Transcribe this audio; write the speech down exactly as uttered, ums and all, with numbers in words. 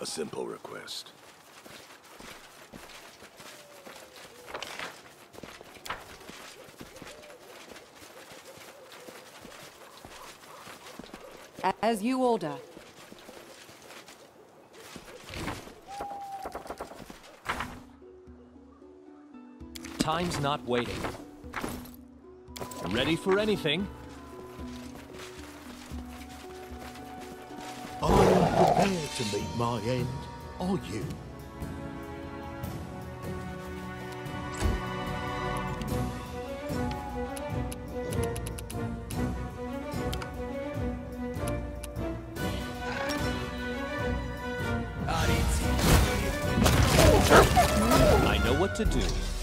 A simple request. As you order. Time's not waiting. Ready for anything? I am prepared to meet my end. Are you? I know what to do.